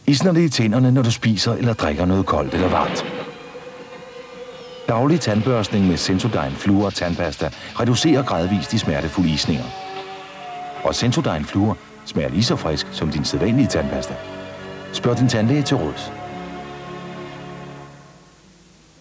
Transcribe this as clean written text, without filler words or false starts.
Isner det i tænderne, når du spiser eller drikker noget koldt eller varmt. Daglig tandbørstning med Sensodyne Fluor tandpasta reducerer gradvist de smertefulde isninger. Og Sensodyne Fluor smager lige så frisk som din sædvanlige tandpasta. Spørg din tandlæge til råds.